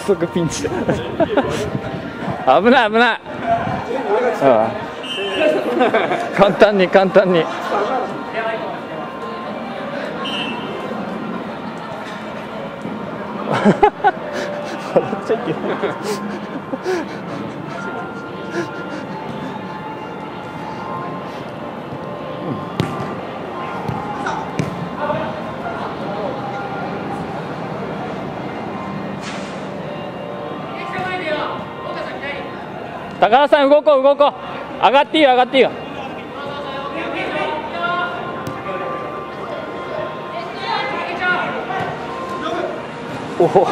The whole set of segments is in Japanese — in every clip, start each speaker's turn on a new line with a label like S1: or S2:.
S1: 速ピンチだ。危ない危ない。簡単に簡単に。笑っちゃいけない。高田さん動こう動こう。上がっていいよ上がっていいよ。おお。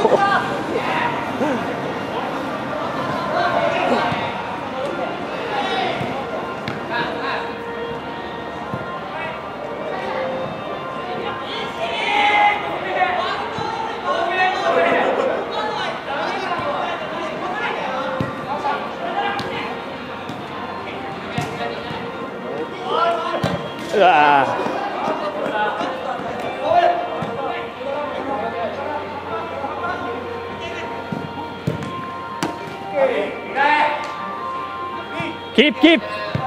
S1: うわキープキープ。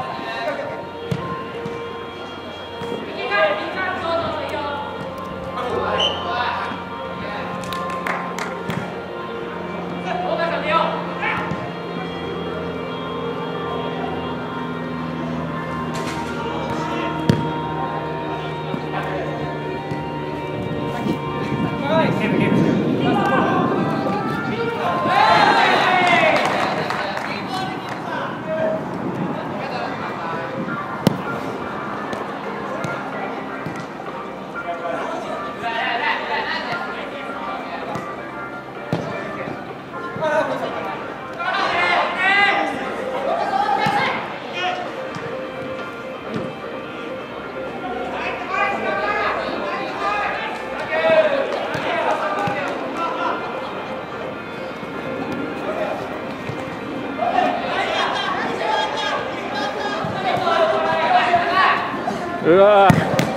S1: うわ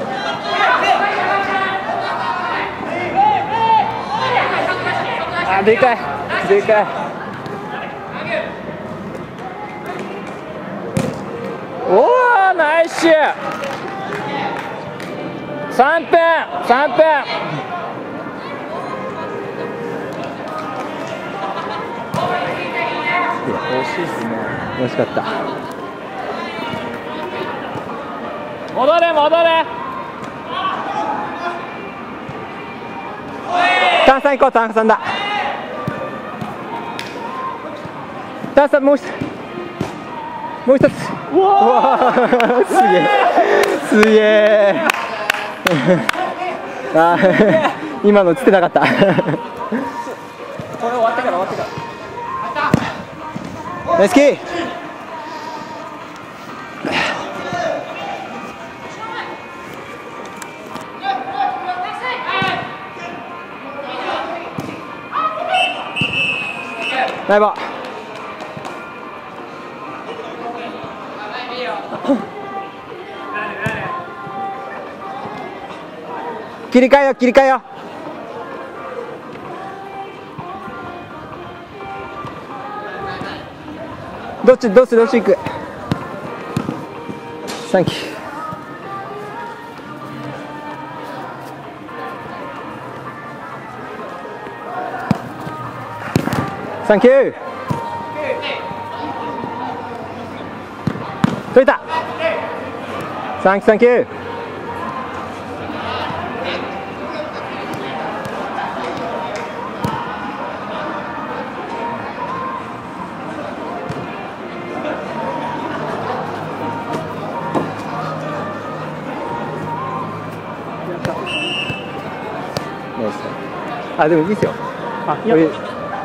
S1: あ、でかいでかい。おおナイスシュー。3分3分。惜しいですね。惜しかった。戻れ戻れ。炭酸行こう炭酸だ。炭酸もう一つ。もう一つ。うわすげえすげえ。あ今の映ってなかった。これ終わってから終わってから。ナイスキー。ナイバー。切り替えよ切り替えよ。どっちどっちどっち行く。サンキュー。サンキュー。取れた。サンキューサンキュー。あ、でもいいですよ。あ、いや、いいですか。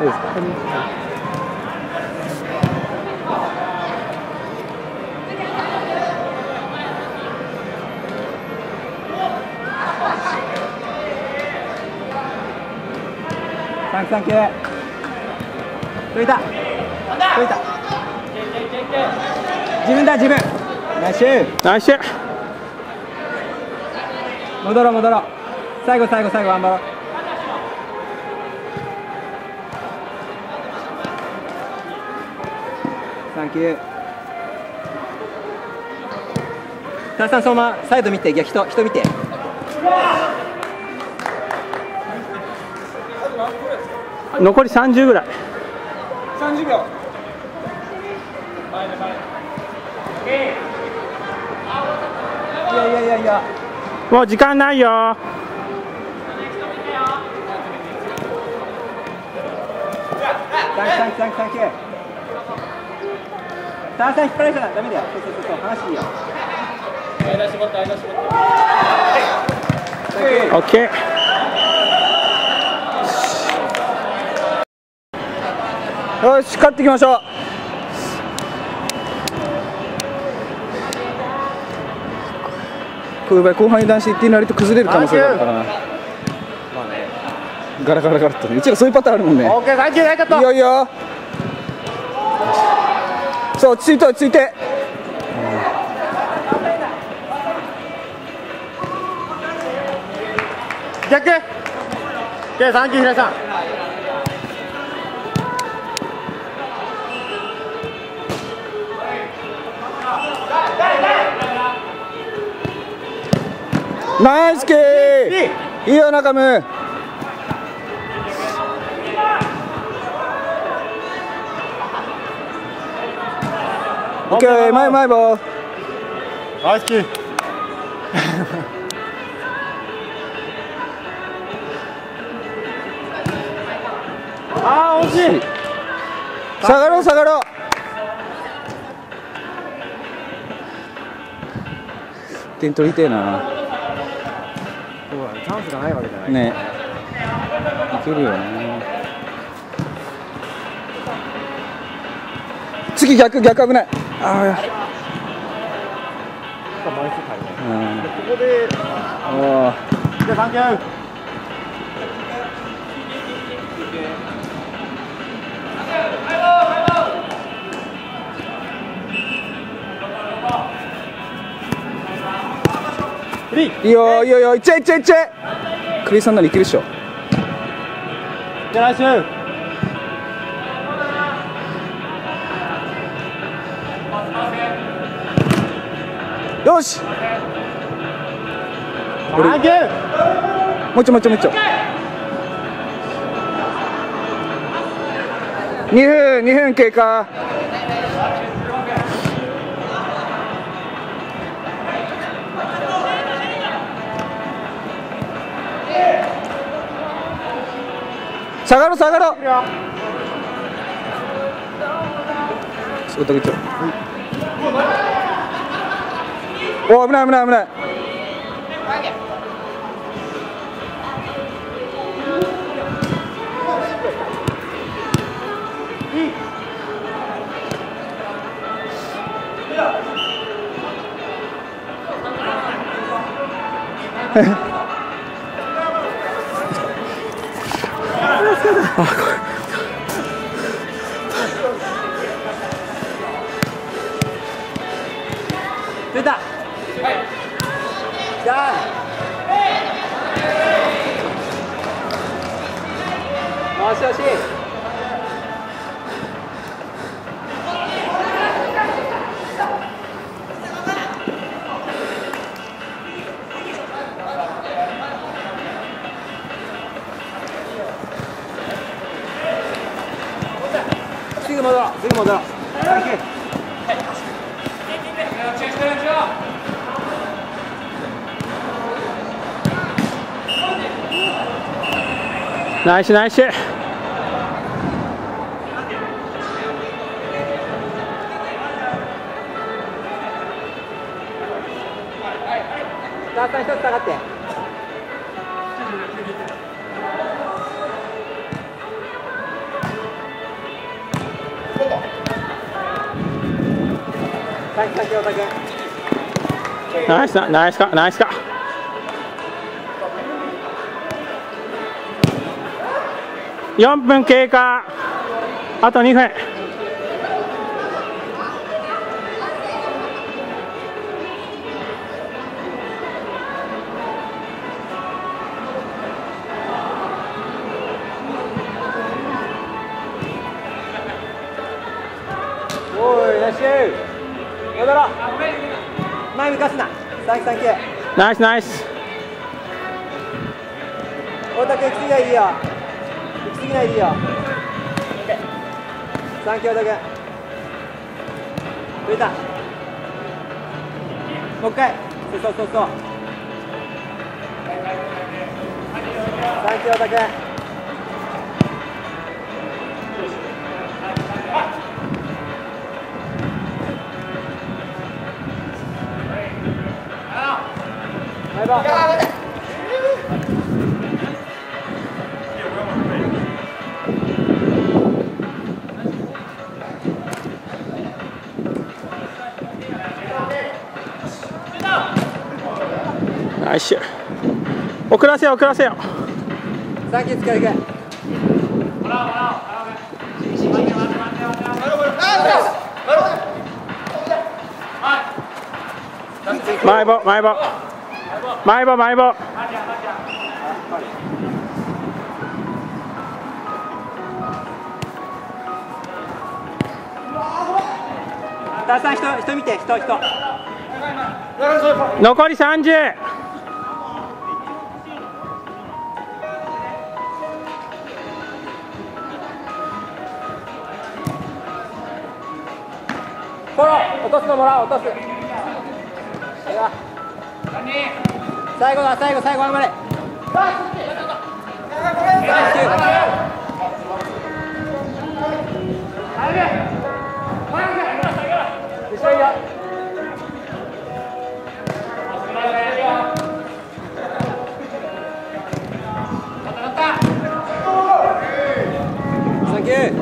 S1: サンキュー。取れた。取れた。自分だ自分。ナイスシュー。ナイスシュー。戻ろう戻ろう。最後最後最後頑張ろう。 サンキュー。タンさん、相馬、サイド見て、人見て。
S2: 残り30ぐらい。
S1: 30秒。いや。
S2: もう時間ないよ。
S1: サンキュー。タンさん引っ張られたらダメだよ。そう、話いいよ。間絞って。
S2: オッケー。
S1: よし、勝っていきましょう。これ後半油断していってなりと崩れる可能性があるからな。ガラガラってね。うちらそういうパターンあるもんね。
S2: オッケー、サンキュー、大カット。
S1: いいよ。そう、落ち着いて。
S2: 逆。オッケー、サンキュー、平井さん。
S1: ナイスキー。いいよ、中村。オッケー、前ボール。
S2: ナイスキー。あー、惜しい。
S1: 下がろう。点取りてえな。
S2: チャンスがないわけじゃない
S1: ね。いけるよね。次逆危ない。ああ。
S2: ここで。じゃあ、サンキュー。
S1: いいよ、いっちゃえ。クリスさんならいけるっしょ。
S2: じゃあ、来週。
S1: よし。
S2: サンキュー。
S1: もうちょ。2分経過。下がろう。仕事口。お、危ない。
S2: 出た。じゃあ。よし。すぐ戻ろう。ナイス。
S1: ダーさん一つ下がって。
S2: ナイスか。4分経過。あと2分。
S1: おい。 ッシュ戻ろう。前向かすな。サンキュー。ナイスナイス。太田君行き過ぎないでいいよ。行き過ぎないでいいよ。サンキュー太田君。触れた。もう一回。そう。サンキュー太田君。前歯。ナイス。遅らせよ。サンキューつけてけ。前棒。ダーさん人見て人。残り30。フォロー落とすのもらおう。落とす。最後頑張れ。後ろいいよ。サンキュー。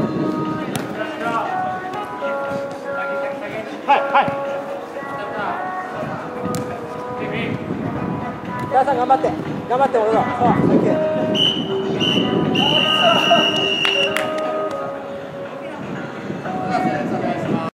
S1: ダーさん頑張って戻ろう。そう、サンキュー。